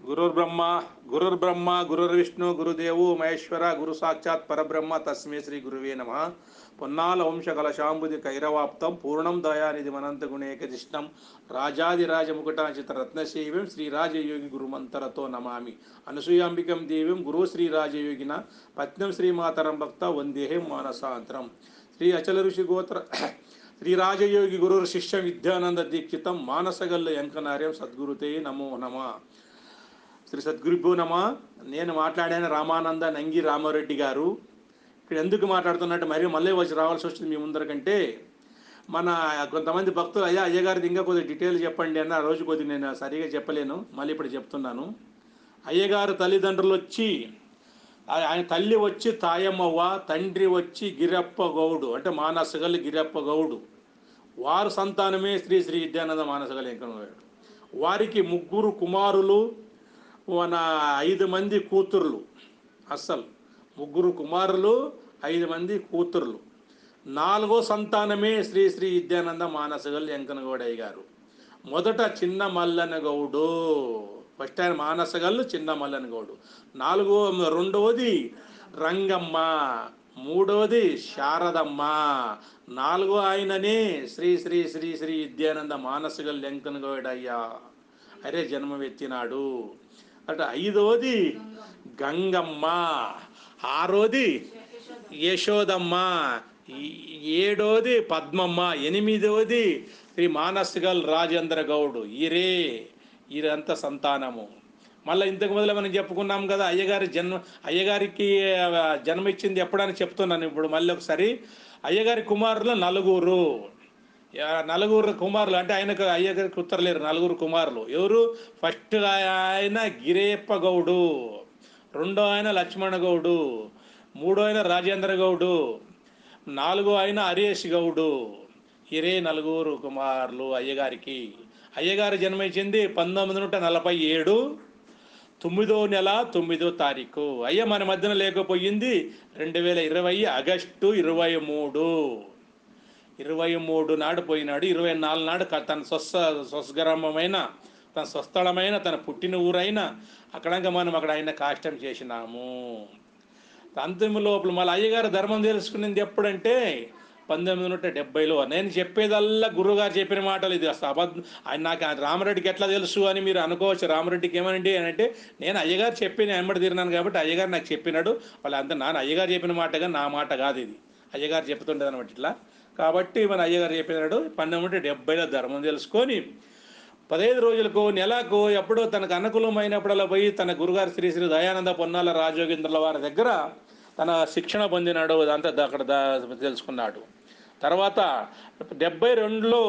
గురుర్బ్రహ్మ గురుర్బ్రహ్మ గురుర్విష్ణు గురుదేవు మహేశ్వర గురు సాక్షాత్ పరబ్రహ్మ తస్మే శ్రీ గురువే నమ. పొన్నాల వంశ కలశాంబుది కైరవాప్తం పూర్ణం దయానిధి మనంత గుణేకదిష్టం రాజాదిరాజముకుటాచిత రత్నశైవం శ్రీరాజయోగి గురుమంతరతో నమామి. అనసూయాంబికం దేవం గురు శ్రీరాజయోగిన పత్నం శ్రీమాతరం భక్త వందేహం మానసాంతరం. శ్రీ అచల ఋషి గోత్ర శ్రీరాజయోగి గురు శిష్య విద్యానంద దీక్షితం మానసగల్లు ఎంకనార్యం సద్గురుతే నమో నమ. శ్రీ సద్గురుభ్యో నమ. నేను మాట్లాడాను రామానంద నంగి రామారెడ్డి గారు. ఇక్కడ ఎందుకు మాట్లాడుతున్నట్టు మళ్ళీ వచ్చి రావాల్సి వచ్చింది మీ ముందరకంటే, మన కొంతమంది భక్తులు అయ్యగారిది ఇంకా కొద్దిగా డీటెయిల్ చెప్పండి అన్న. రోజు కొద్దిగా నేను సరిగా చెప్పలేను, మళ్ళీ ఇప్పుడు చెప్తున్నాను. అయ్యగారు తల్లిదండ్రులు వచ్చి, ఆయన తల్లి వచ్చి తాయమ్మవ్వ, తండ్రి వచ్చి గిరప్ప గౌడు అంటే మానసగల్లి గిరప్ప గౌడు. వారు సంతానమే శ్రీ శ్రీ విద్యానంద మానసగల్లి వెంకన్నగౌడు. వారికి 3 కుమారులు, 5 మంది కూతుర్లు. అస్సలు 3 కుమారులు, 5 మంది కూతుర్లు. 4వ సంతానమే శ్రీ శ్రీ విద్యానంద మానసగల్లి వెంకన్నగౌడయ్య గారు. మొదట చిన్న మల్లన గౌడు, ఫస్ట్ ఆయన మానసగల్లు చిన్న మల్లన గౌడు. రెండవది రంగమ్మ, మూడవది శారదమ్మ, 4వ ఆయననే శ్రీ శ్రీ శ్రీ శ్రీ విద్యానంద మానసగల్లి వెంకన్నగౌడయ్య అరే జన్మవెత్తినాడు. అట 5వది గంగమ్మ, 6వది యశోదమ్మ, 7వది పద్మమ్మ, 8వది శ్రీ మానసగల్ రాజేంద్ర గౌడు. ఈరంత సంతానము. మళ్ళీ ఇంతకు మొదలు మనం చెప్పుకున్నాం కదా, అయ్యగారికి జన్మ ఇచ్చింది ఎప్పుడని చెప్తున్నాను. ఇప్పుడు మళ్ళీ ఒకసారి అయ్యగారి కుమారులు 4 కుమారులు. అంటే ఆయనకు అయ్యగారికి ఉత్తరలేరు, 4 కుమారులు. ఎవరు? ఫస్ట్ ఆయన గిరేప్ప గౌడు, 2వ ఆయన లక్ష్మణ గౌడు, 3వ ఆయన రాజేంద్ర గౌడు, 4వ ఆయన హరీష్ గౌడు. 4 కుమారులు అయ్యగారికి. అయ్యగారు జన్మించింది 1947 9వ నెల 9వ తారీఖు. అయ్య మన మధ్యన లేకపోయింది 2020 ఆగస్టు 23 నాడు పోయినాడు. 24 నాడు తన స్వగ్రామమైన, తన స్వస్థలమైన, తన పుట్టిన ఊరైన మనం అక్కడ ఆయన కాష్టం చేసినాము. అంతిమ లోపల మళ్ళీ అయ్యగారు ధర్మం తెలుసుకునేది ఎప్పుడంటే 1970లో. నేను చెప్పేదల్లా గురువుగారు చెప్పిన మాటలు. ఇది అసలు అబద్ధం. ఆయన నాకు రామరెడ్డికి ఎట్లా తెలుసు అని మీరు అనుకోవచ్చు. రామరెడ్డికి ఏమనండి అని అంటే, నేను అయ్యగారు చెప్పిన వెంబడి తిరిగినాను కాబట్టి అయ్యగారు నాకు చెప్పినాడు. వాళ్ళంతా అయ్యగారు చెప్పిన మాటగా నా మాట కాదు, ఇది అయ్యగారు చెప్తుండేది అనమాట ఇట్లా. కాబట్టి మన అయ్యగారు చెప్పినాడు 1970లో ధర్మం తెలుసుకొని 15 రోజులకు, నెలకు ఎప్పుడో తనకు అనుకూలమైనప్పుడల్లా పోయి తన గురుగారు శ్రీ శ్రీ దయానంద పొన్నాల రాజయోగేంద్రుల వారి దగ్గర తన శిక్షణ పొందినాడు. అదంతా అక్కడ తెలుసుకున్నాడు. తర్వాత 72లో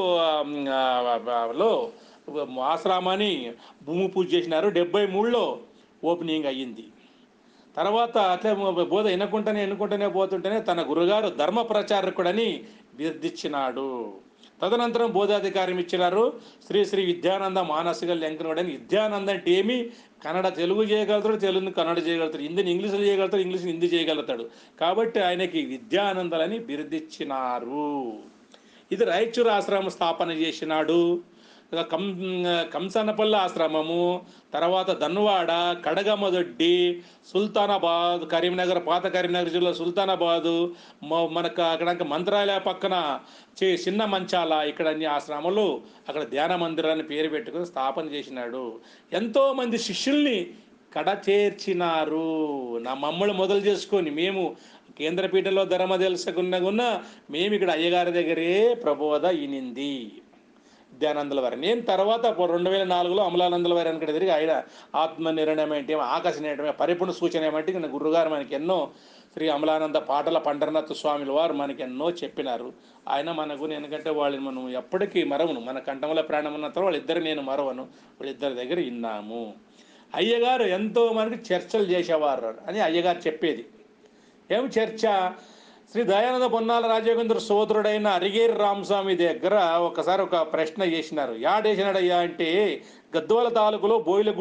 ఆశ్రమాన్ని భూమి పూజ చేసినారు. 73లో ఓపెనింగ్ అయ్యింది. తర్వాత అట్లే బోధ ఎన్నుకుంటూనే పోతుంటేనే తన గురుగారు ధర్మ ప్రచారకుడని బిరుదిచ్చినాడు. తదనంతరం బోధాధికారం ఇచ్చినారు. శ్రీ శ్రీ విద్యానంద మానసగల్లి వెంకన్నగౌడని. విద్యానంద అంటే ఏమి? కన్నడ తెలుగు చేయగలుగుతాడు, తెలుగుని కన్నడ చేయగలుగుతాడు, హిందీని ఇంగ్లీష్లో చేయగలుగుతాడు, ఇంగ్లీష్ని హిందీ చేయగలుగుతాడు. కాబట్టి ఆయనకి విద్యానందలని బిరుదిచ్చినారు. ఇది రాయచూరు ఆశ్రమం స్థాపన చేసినాడు. కంసనపల్లి ఆశ్రమము, తర్వాత ధన్వాడ, కడగమదొడ్డి, సుల్తానాబాద్, కరీంనగర్, పాత కరీంనగర్ జిల్లా సుల్తానాబాదు, మనకు అక్కడ మంత్రాలయ పక్కన చిన్న మంచాల, ఇక్కడ అన్ని ఆశ్రమాలు, అక్కడ ధ్యాన మందిరాన్ని పేరు పెట్టుకుని స్థాపన చేసినాడు. ఎంతోమంది శిష్యుల్ని కడ చేర్చినారు. నా మమ్మల్ని మొదలు చేసుకొని మేము కేంద్రపీఠంలో ధర్మ తెలుసుకున్న మేము ఇక్కడ అయ్యగారి దగ్గరే ప్రబోధ ఇనింది విద్యానందుల వారి. నేను తర్వాత 2004లో అమలానందుల వారి వెనక తిరిగి ఆయన ఆత్మ నిర్ణయం ఏంటి, ఆకాశ నిర్ణయం, పరిపూర్ణ సూచన ఏమంటే గురుగారు మనకి ఎన్నో, శ్రీ అమలానంద పాటల పండరనాథ స్వామిల వారు మనకి ఎన్నో చెప్పినారు. ఆయన మనకు, ఎందుకంటే వాళ్ళని మనం ఎప్పటికీ మరవను, మన కంఠంలో ప్రాణం ఉన్న తర్వాత వాళ్ళిద్దరు నేను మరవను, వాళ్ళిద్దరి దగ్గర విన్నాము. అయ్యగారు ఎంతో మనకి చర్చలు చేసేవారు అని అయ్యగారు చెప్పేది. ఏమి చర్చ? శ్రీ దయానంద పొన్నాల రాజయోగేంద్ర సోదరుడైన అరిగేరి రామస్వామి దగ్గర ఒకసారి ఒక ప్రశ్న చేసినారు. యాడేసినాడయ్యా అంటే, గద్వాల తాలూకులో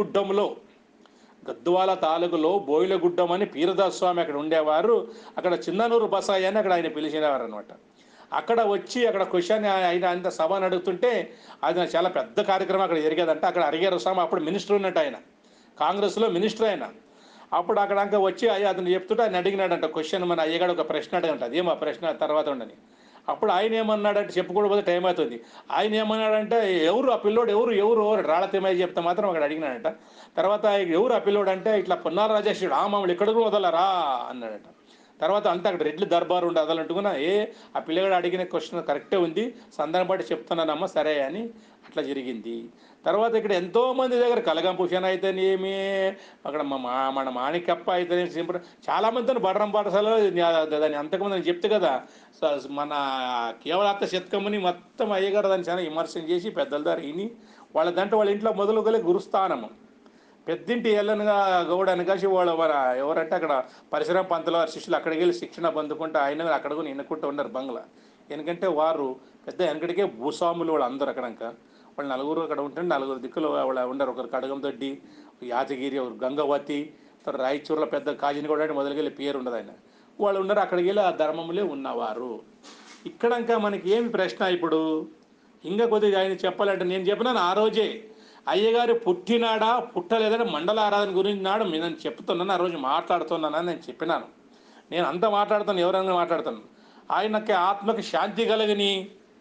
బోయిలగుడ్డం అని పీరదాస్ స్వామి అక్కడ ఉండేవారు. అక్కడ చిన్ననూరు బసాయి అని అక్కడ ఆయన పిలిచినవారు అనమాట. అక్కడ వచ్చి అక్కడ క్వశ్చన్ ఆయన అంత సభను అడుగుతుంటే, అది చాలా పెద్ద కార్యక్రమం అక్కడ జరిగేదంట. అక్కడ అరిగేరి స్వామి అప్పుడు మినిస్టర్ ఉన్నట్టు ఆయన. కాంగ్రెస్లో మినిస్టర్ ఆయన. అప్పుడు అక్కడంక వచ్చి అతను చెప్తుంటే ఆయన అడిగినాడంట క్వశ్చన్, మన అయ్యగాడు ఒక ప్రశ్న అడగంట, అదేం ఆ ప్రశ్న తర్వాత ఉండని. అప్పుడు ఆయన ఏమన్నాడంటే చెప్పకూడదు టైం అవుతుంది. ఆయన ఏమన్నాడంటే ఎవరు ఆ పిల్లోడు, ఎవరు ఎవరు ఎవరు రాళ్ళ తిమ్మయ్య చెప్తే మాత్రం అక్కడ అడిగినాడంట. తర్వాత ఎవరు ఆ పిల్లోడు అంటే ఇట్లా పొన్నాల రాజేశ్వరుడు, ఆ మామూలు ఎక్కడికి వదలరా అన్నాడట. తర్వాత అంతా అక్కడ రెడ్లు దర్బారు ఉండి అదలంటుకున్నా, ఆ పిల్లగాడు అడిగిన క్వశ్చన్ కరెక్టే ఉంది, సందర్భం చెప్తున్నానమ్మా సరే అని అట్లా జరిగింది. తర్వాత ఇక్కడ ఎంతోమంది దగ్గర కలగంపుషన్ అయితేనేమి, అక్కడ మన మాణికప్ప అయితేనేమి, సింపుల్ చాలామందితో బడరం పాఠశాలలో దాన్ని అంతకుముందు నేను చెప్తే కదా, మన కేవలాత్త శతకముని మొత్తం అయ్యగారు దాన్ని చాలా విమర్శనం చేసి పెద్దల దారి విని వాళ్ళ దాంట్లో వాళ్ళ ఇంట్లో మొదలుగలే గురుస్థానము పెద్దింటి ఎల్లనగా గౌడ అనగాసి వాళ్ళు ఎవరంటే అక్కడ పరిసరం పంతుల వారి శిష్యులు అక్కడికి వెళ్ళి శిక్షణ పొందుకుంటూ ఆయన అక్కడ కూడా ఎన్నుకుంటూ ఉన్నారు బంగ్లా. ఎందుకంటే వారు పెద్ద వెనకడికే భూస్వాములు వాళ్ళు అందరూ అక్కడంక. వాళ్ళు నలుగురు అక్కడ ఉంటే నలుగురు దిక్కులు వాళ్ళు ఉండరు. ఒకరు కడగందొడ్డి, యాదగిరి, ఒకరు గంగవతి, రాయచూర్ల పెద్ద కాజినగూడ అంటే మొదలుకెళ్ళి పేరు ఉండదు ఆయన. వాళ్ళు ఉన్నారు అక్కడికి వెళ్ళి ఆ ధర్మములే ఉన్నవారు. ఇక్కడంక మనకి ఏమి ప్రశ్న ఇప్పుడు ఇంకా కొద్దిగా ఆయన చెప్పాలంటే, నేను చెప్పినాను ఆ రోజే అయ్యగారు పుట్టినాడా పుట్టలేదని మండల ఆరాధన గురించి నాడు నేను చెప్తున్నాను, ఆ రోజు మాట్లాడుతున్నానని నేను చెప్పినాను. నేను అంతా మాట్లాడుతాను, ఎవరైనా మాట్లాడుతాను. ఆయనకి ఆత్మకి శాంతి కలగని,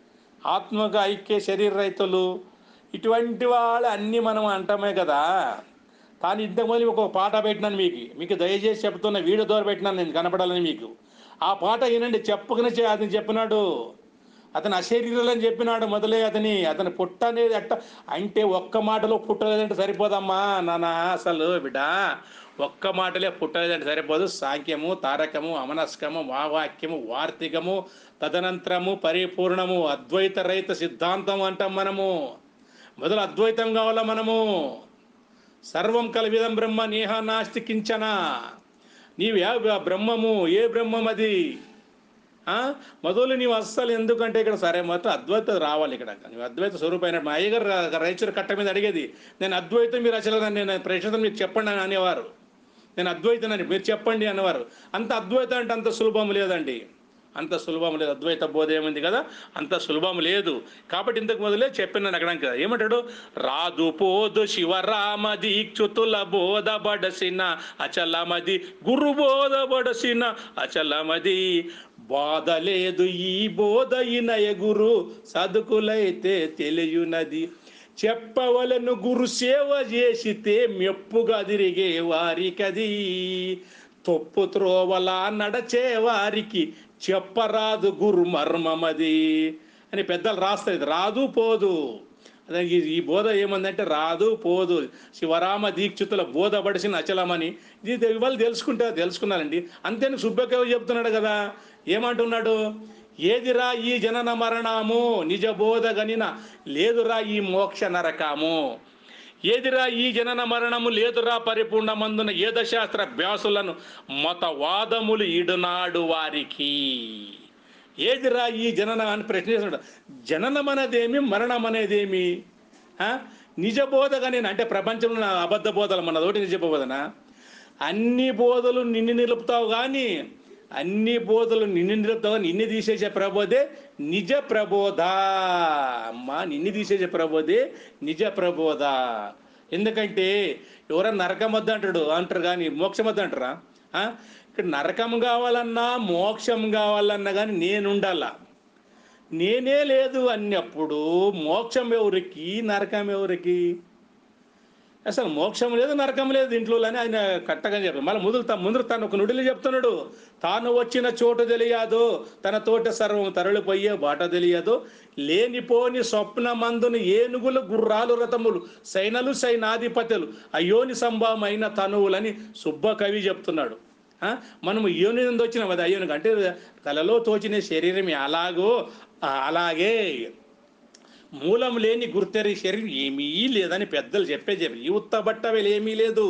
ఆత్మక ఐక్య శరీర రైతులు ఇటువంటి వాళ్ళు అన్నీ మనం అంటామే కదా. కానీ ఇంతకుముందు ఒక పాట పెట్టినాను మీకు దయచేసి చెప్తున్న వీడియో ద్వారా పెట్టినాను నేను కనపడాలని మీకు. ఆ పాట వినండి. చెప్పకనే అతను చెప్పినాడు, అతను అశరీరులని చెప్పినాడు మొదలే అతని పుట్ట అనేది అట్ట అంటే ఒక్క మాటలో పుట్టలేదంటే సరిపోదమ్మా నాన్న. అసలు బిడ్డ ఒక్క మాటలే పుట్టలేదంటే సరిపోదు. సాంఖ్యము, తారకము, అమనస్కము, వావాక్యము, వార్తికము, తదనంతరము పరిపూర్ణము, అద్వైత రహిత సిద్ధాంతం అంటాం మనము. మొదలు అద్వైతం కావాలా మనము. సర్వం కల్విదం బ్రహ్మ నేహ నాస్తి కించన. నీవు బ్రహ్మము, ఏ బ్రహ్మం అది మొదలు నీవు అస్సలు. ఎందుకంటే ఇక్కడ సరే మొత్తం అద్వైత రావాలి. ఇక్కడ నువ్వు అద్వైత స్వరూపమైన మా అయ్యగారు రైచూరు కట్ట మీద అడిగేది, నేను అద్వైతం మీరు అసలు నేను ప్రశ్న మీకు చెప్పండి అని అనేవారు. నేను అద్వైతనని మీరు చెప్పండి అనేవారు. అంత అద్వైతం అంటే అంత సులభం లేదండి, అంత సులభం లేదు. అద్వైత బోధ ఏముంది కదా, అంత సులభం లేదు. కాబట్టి ఇంతకు మొదలే చెప్పినాను అక్కడ ఏమంటాడు, రాదు పోదు శివరామ దీక్షుతుల బోధబడసిన అచలమది, గురు బోధబడసిన అచలమది, బాధ లేదు ఈ బోధ ఇనయ గురు సదుకులైతే తెలియునది, చెప్పవలను గురు సేవ చేసితే మెప్పుగా తిరిగే వారికది, తొప్పు త్రోవలా నడచే వారికి చెప్పరాదు గురు మర్మమది అని పెద్దలు రాస్తారు. రాదు పోదు అదే ఈ బోధ ఏమందంటే రాదు పోదు. శివరామ దీక్షితుల బోధపడిసిన అచలమని ఇది ఇవాళ తెలుసుకున్నారండి. అంతేని సుబ్బకవి చెప్తున్నాడు కదా, ఏమంటున్నాడు, ఏదిరా ఈ జనన మరణము నిజ బోధ గనిన లేదురా ఈ మోక్ష నరకము, ఏదిరా ఈ జనన మరణము లేదురా పరిపూర్ణమందున ఏదశాస్త్ర అభ్యాసులను మతవాదములు ఈడునాడు వారికి. ఏదిరా ఈ జననం అని ప్రశ్న చేస్తున్నాడు. జననం అనేదేమి, మరణం అనేదేమి? నిజ బోధగా నేను అంటే ప్రపంచంలో అబద్ధ బోధలు మనదోటి నిజ బోధన. అన్ని బోధలు నిన్ను నిలుపుతావు కానీ, అన్ని బోధలు నిన్ను నిలుపుతావు కానీ నిన్ను తీసేసే ప్రబోధే నిజ ప్రబోధ. అమ్మా నిన్ను తీసేసే ప్రబోధే నిజ ప్రబోధ. ఎందుకంటే ఎవరన్నా నరకం వద్ద అంటారు కానీ మోక్షం వద్ద అంటారా? ఇక్కడ నరకం కావాలన్నా మోక్షం కావాలన్నా కానీ నేనుండాలా. నేనే లేదు అన్నప్పుడు మోక్షం ఎవరికి, నరకం ఎవరికి? అసలు మోక్షం లేదు, నరకం లేదు ఇంట్లో అని ఆయన కట్టగా చెప్పారు. మళ్ళీ ముందు తను ఒక నుడిలో చెప్తున్నాడు, తాను వచ్చిన చోటు తెలియదు, తన తోట సర్వం తరలిపోయే బాట తెలియదు, లేనిపోని స్వప్న మందుని ఏనుగులు గుర్రాలు రథములు సైనలు సైనాధిపతులు అయోని సంభవమైన తనువులని సుబ్బ కవి చెప్తున్నాడు. మనము యోని నుండి వచ్చినాం అది అయ్యోనికి అంటే కలలో తోచిన శరీరం అలాగే మూలం లేని గుర్తెరి శరీరం ఏమీ లేదని పెద్దలు చెప్పారు. ఈ ఉత్తబట్టవేలు ఏమీ లేదు,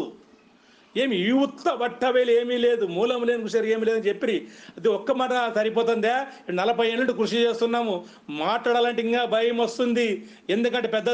ఈ ఉత్తబట్టవేలు ఏమీ లేదు, మూలం లేని శరీరం ఏమీ లేదని చెప్పి అది ఒక్క మాట సరిపోతుందా? 40 ఏళ్ళ కృషి చేస్తున్నాము, మాట్లాడాలంటే ఇంకా భయం వస్తుంది. ఎందుకంటే పెద్ద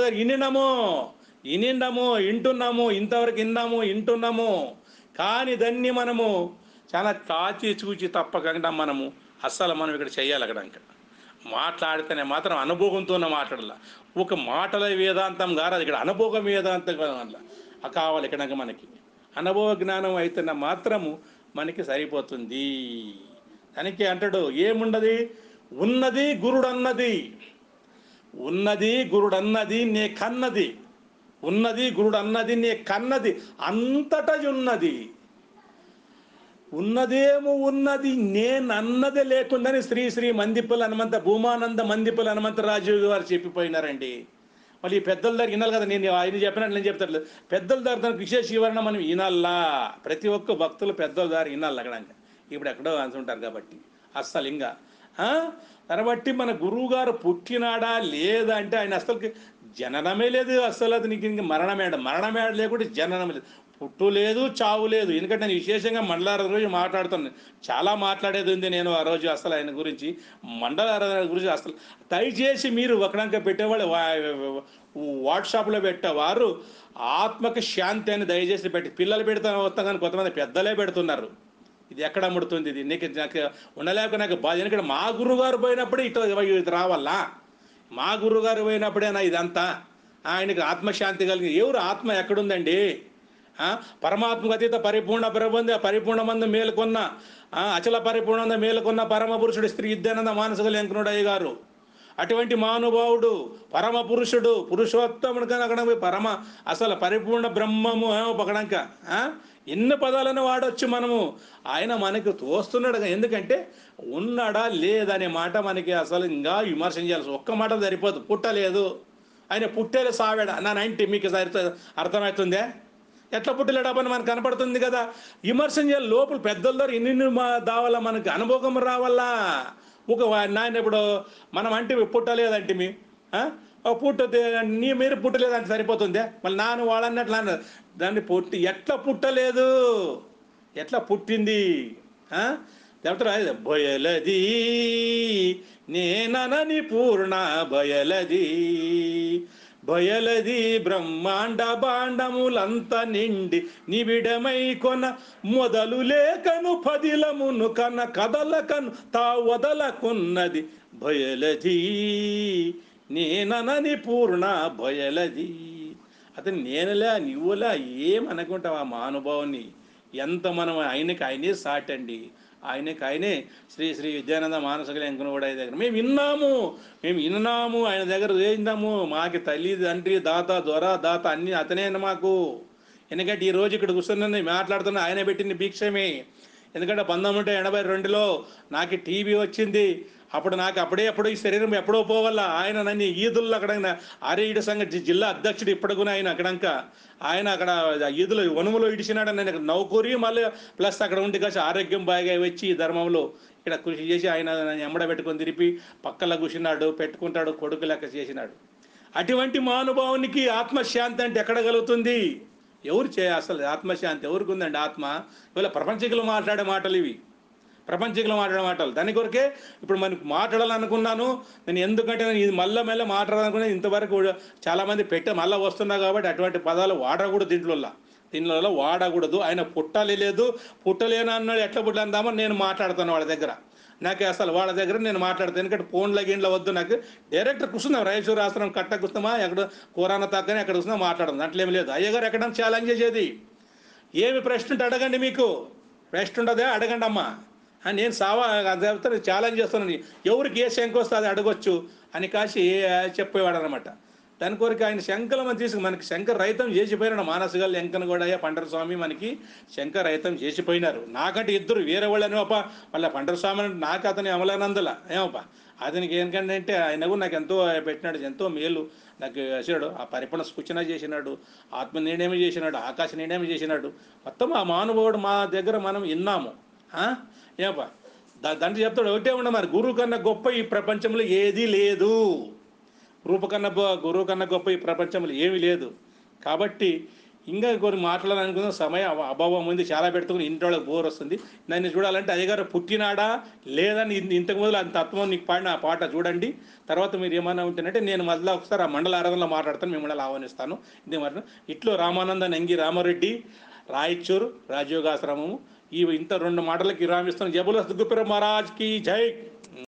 వింటున్నాము, ఇంతవరకు వింటున్నాము కానీ దాన్ని మనము చాలా చాచి చూచి తప్పకుండా మనం ఇక్కడ చెయ్యాలి. అక్కడ మాట్లాడితేనే మాత్రం అనుభవంతోనే మాట్లాడాల. ఒక మాటల వేదాంతం కాదు, ఇక్కడ అనుభవం వేదాంతం కాదు. కావాలి ఇక్కడ మనకి అనుభవ జ్ఞానం అయితే మాత్రము మనకి సరిపోతుంది. దానికి అంటాడు ఏముండది, ఉన్నది గురుడన్నది, ఉన్నది గురుడన్నది నే కన్నది, ఉన్నది గురుడన్నది నే కన్నది అంతటా ఉన్నది, ఉన్నదేమో ఉన్నది నేనన్నదే లేకుండానే శ్రీ మందిపల్లి హనుమంత భూమానంద మందిపల్లి హనుమంతరాజు గారు చెప్పిపోయినారండి. మళ్ళీ ఈ పెద్దల దగ్గర వినాలి కదా, నేను ఆయన చెప్పినట్లు నేను చెప్తాను. పెద్దల దగ్గర దానికి విశేష వివరణ మనం వినాలా, ప్రతి ఒక్క భక్తులు పెద్దల దగ్గర వినాలి. అక్కడ ఇప్పుడు ఎక్కడో అంటుంటారు కాబట్టి అస్సలు ఇంకా దాన్ని మన గురువు గారు పుట్టినాడా లేదా అంటే ఆయన అసలుకి జననమే లేదు. అస్సలు అది నీకు ఇంక మరణమేడ లేకుంటే జననం లేదు, పుట్టు లేదు, చావు లేదు. ఎందుకంటే నేను విశేషంగా మండలారాధన గురించి మాట్లాడుతున్నాను, చాలా మాట్లాడేది ఉంది నేను ఆ రోజు. అసలు ఆయన గురించి మండలారాధన గురించి అసలు దయచేసి మీరు ఒకడంక పెట్టేవాళ్ళు వాట్సాప్లో పెట్టేవారు ఆత్మకి శాంతి అని దయచేసి పెట్టి పిల్లలు పెడతా వస్తాం, కానీ కొంతమంది పెద్దలే పెడుతున్నారు. ఇది ఎక్కడ అమ్ముడుతుంది? ఇది నాకు ఉండలేక నాకు బాధ. ఎందుకంటే మా గురువుగారు పోయినప్పుడే ఇది రావాలా, మా గురువుగారు పోయినప్పుడేనా ఇదంతా. ఆయనకి ఆత్మశాంతి కలిగి ఎవరు ఆత్మ ఎక్కడుందండి? పరమాత్మకు అతీత పరిపూర్ణ ప్రబంధ పరిపూర్ణమందు మేలుకొన్న అచల పరిపూర్ణంద మేలుకొన్న పరమపురుషుడు శ్రీ విద్యానంద మానసిక వెంకనుడయ్య గారు అటువంటి మహానుభావుడు, పరమ పురుషుడు, పురుషోత్తముడు కానీ అక్కడ పరమ అసలు పరిపూర్ణ బ్రహ్మము పకడంక ఎన్ని పదాలను వాడచ్చు మనము. ఆయన మనకు తోస్తున్నాడు. ఎందుకంటే ఉన్నాడా లేదనే మాట మనకి అసలు ఇంకా విమర్శన చేయాల్సి ఒక్క మాట సరిపోదు. పుట్టలేదు, ఆయన పుట్టేలు సావాడా నానంటే మీకు అర్థమవుతుందే? ఎట్లా పుట్టలేడని మనకు కనపడుతుంది కదా. విమర్శన చేయాలి లోపల పెద్దల ద్వారా ఇన్ని దావాలా మనకు అనుభవం రావాలా. ఒక నాయన ఇప్పుడు మనం అంటే పుట్టలేదంటే మీ పుట్టితే మీరు పుట్టలేదంటే సరిపోతుందే? మళ్ళీ నాన్న వాళ్ళన్నట్లు నాన్న దాన్ని పుట్టి ఎట్లా పుట్టలేదు, ఎట్లా పుట్టింది చెప్తారా? బయలది నేనని పూర్ణ బయలది, బయలది బ్రహ్మాండ బాండములంత నిండి నిబిడమై కొన మొదలు లేకను పదిలమును కన కదలకను తా వదలకున్నది బయలది నేనని పూర్ణ బయలది. అతను నేనులే నువ్వులా ఏమనుకుంటావు ఆ మహానుభావుని? ఎంత మనం ఆయనే సాటండి. ఆయనే శ్రీ విద్యానంద మానసిక వెంకనగూడయ్య దగ్గర మేము విన్నాము, ఆయన దగ్గర చేయిందాము. మాకి తల్లి తండ్రి దాత దొర దాత అన్ని అతనే మాకు. ఎందుకంటే ఈరోజు ఇక్కడ కూర్చొని మాట్లాడుతున్నా ఆయన పెట్టిన భిక్షమే. ఎందుకంటే 1982లో నాకు టీబీ వచ్చింది. అప్పుడు నాకు అప్పుడే ఈ శరీరం ఎప్పుడో పోవాలా. ఆయన నన్ను ఈదుల్లో అక్కడ ఆర్యయుడ సంఘ జిల్లా అధ్యక్షుడు ఇప్పటికునే ఆయన ఆయన అక్కడ ఈదులు వనుములో ఇడిచినాడు. నేను నౌకూరి మళ్ళీ ప్లస్ అక్కడ ఉండి కాసి ఆరోగ్యం బాగా వచ్చి ఈ ధర్మంలో ఇక్కడ కృషి చేసి ఆయన ఎమ్మడ పెట్టుకొని తిరిపి పక్కల కూర్చున్నాడు, పెట్టుకుంటాడు, కొడుకు లెక్క చేసినాడు. అటువంటి మహానుభావునికి ఆత్మశాంతి అంటే ఎక్కడ కలుగుతుంది? ఎవరు అసలు ఆత్మశాంతి ఎవరికి ఉందండి? ఆత్మ ఇవాళ ప్రపంచకులు మాట్లాడే మాటలు ఇవి, ప్రపంచంలో మాట్లాడే మాటలు. దాని కొరకే ఇప్పుడు మనకు మాట్లాడాలనుకున్నాను నేను. ఎందుకంటే నేను ఇది మళ్ళీ మాట్లాడాలనుకున్నా. ఇంతవరకు చాలామంది మళ్ళీ వస్తున్నా కాబట్టి అటువంటి పదాలు వాడకూడదు దీంట్లో వాడకూడదు. ఆయన పుట్టాలి లేదు, పుట్టలేను అన్నాడు. ఎట్లా పుట్టాలందామని నేను మాట్లాడుతాను వాళ్ళ దగ్గర. నాకు అసలు వాళ్ళ దగ్గర నేను మాట్లాడతాను. ఎందుకంటే ఫోన్లో గిన్లో వద్దు, నాకు డైరెక్ట్ కూర్చున్నాం రాయచూరు ఆశ్రమం కట్ట కూర్చున్నామా, ఎక్కడ కోరాన తగ్గని ఎక్కడ కూర్చున్నా మాట్లాడదాం. దాంట్లో ఏమి లేదు. అయ్యగారు ఎక్కడ ఛాలెంజ్ చేసేది ఏమి ప్రశ్న ఉంటే అడగండి, మీకు ప్రశ్న ఉండదే అడగండి అమ్మా. నేను చెప్తాను, ఛాలెంజ్ చేస్తున్నాను. ఎవరికి ఏ శంక వస్తే అది అడగొచ్చు అని కాసి చెప్పేవాడు అనమాట. దాని కొరకు ఆయన శంకలు మనం మనకి శంకర రహితం చేసిపోయినాడు. మానసగల్ వెంకనగూడయ్య పండర స్వామి మనకి శంకర రహితం చేసిపోయినారు. నాకంటే ఇద్దరు వేరే వాళ్ళు అనేవప్ప. మళ్ళీ పండర స్వామి అంటే నాకు అతని అమలానందుల ఏమప్ప. అతనికి ఏంటంటే ఆయన కూడా నాకు ఎంతో పెట్టినాడు, ఎంతో మేలు నాకు చేసాడు. ఆ పరిపూర్ణ సూచన చేసినాడు, ఆత్మ నిర్ణయం చేసినాడు, ఆకాశ నిర్ణయం చేసినాడు. మొత్తం ఆ మహానుభావుడు మా దగ్గర మనం విన్నాము. ఏమప్పా దాంట్లో చెప్తాడు ఒకటే ఉండ, మరి గురువు కన్నా గొప్ప ఈ ప్రపంచంలో ఏదీ లేదు. గురువు కన్నా గొప్ప ఈ ప్రపంచంలో ఏమీ లేదు. కాబట్టి ఇంకా కొన్ని మాట్లాడాలనుకున్న సమయం అభావం ఉంది. చాలా పెడుతుకుని ఇంటి వాళ్ళకి బోర్ వస్తుంది. నన్ను చూడాలంటే అయ్యగారు పుట్టినాడా లేదని ఇంతకు మొదలు అంత తత్వం నీకు పాడిన ఆ పాట చూడండి. తర్వాత మీరు ఏమైనా ఉంటేనంటే నేను మళ్ళీ ఒకసారి ఆ మండల ఆరాధనలో మాట్లాడతాను, మిమ్మల్ని ఆహ్వానిస్తాను. ఇది మరి ఇట్లో రామానంద నంగి రామారెడ్డి రాయచూరు రాజయోగాశ్రమము. ఇంత 2 మాటలకి విరామిస్తాను. జబుల్ గుప్పెర మహారాజ్కి జై.